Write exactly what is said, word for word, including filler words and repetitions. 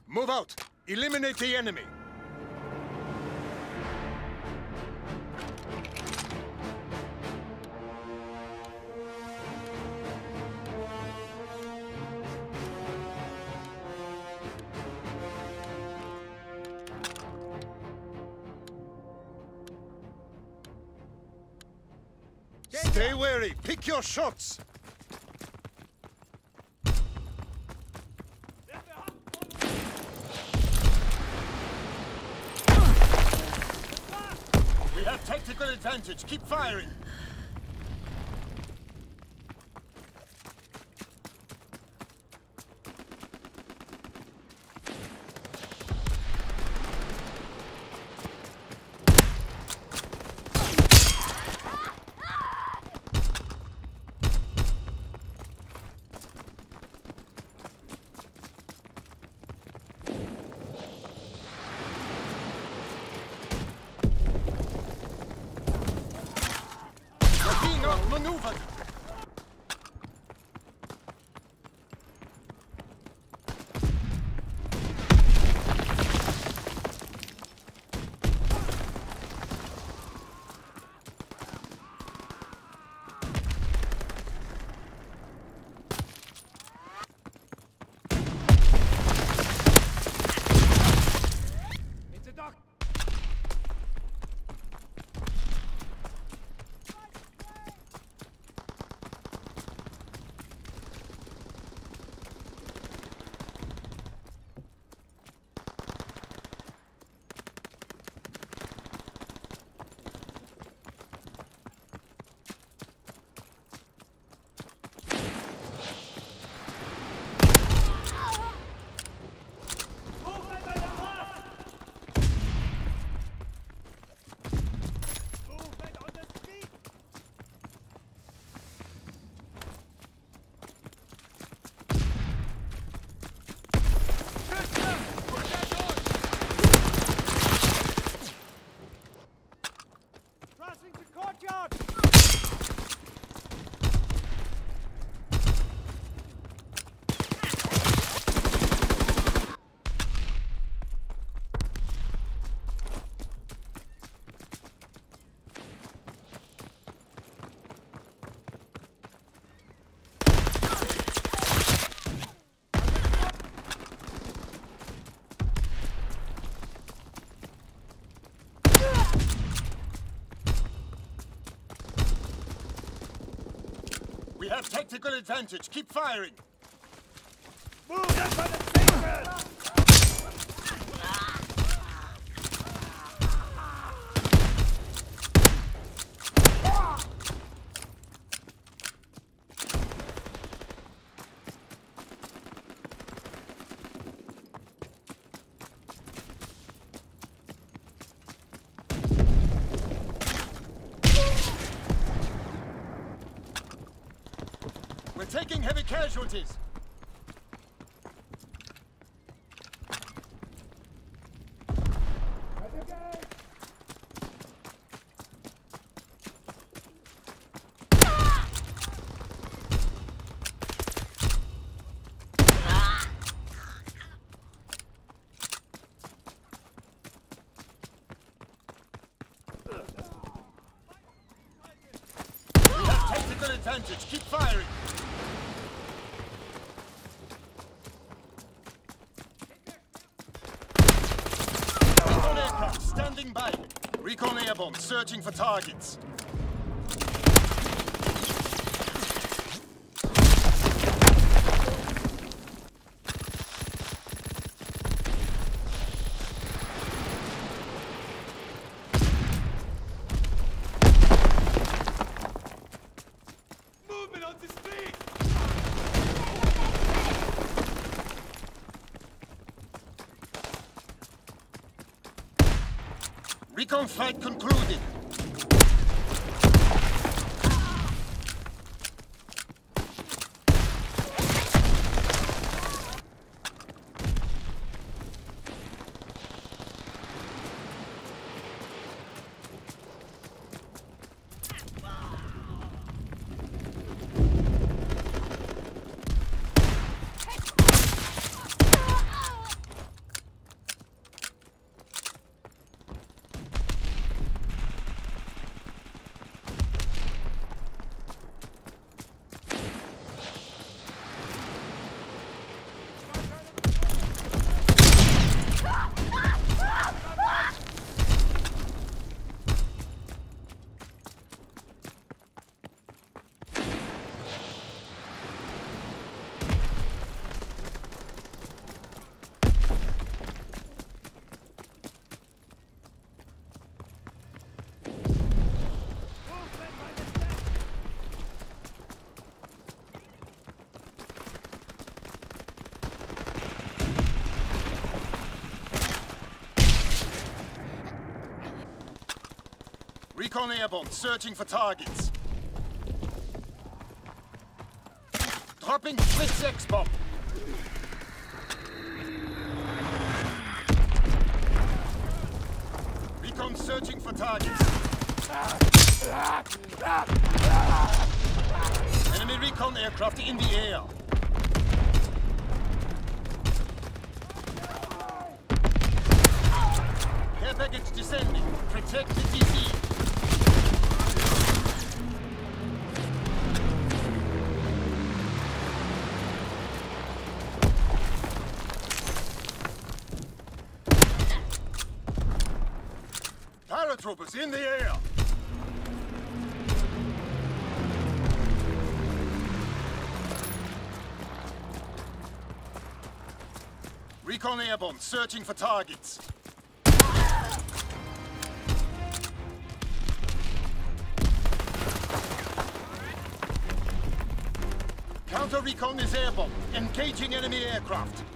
Move out! Eliminate the enemy! Stay wary! Pick your shots! We have tactical advantage. Keep firing! Maneuvered! It's a dock! We have tactical advantage. Keep firing. Move up on the station! We're taking heavy casualties. We have tactical advantage. Keep firing. Standing by. Recon airborne, searching for targets. Movement on the street! Recon flight concluded. Recon airborne, searching for targets. Dropping Blitz X-bomb. Recon searching for targets. Enemy recon aircraft in the air. Care package descending. Protect the T C. Paratroopers in the air! Recon airborne, searching for targets. Counter recon is airborne, engaging enemy aircraft.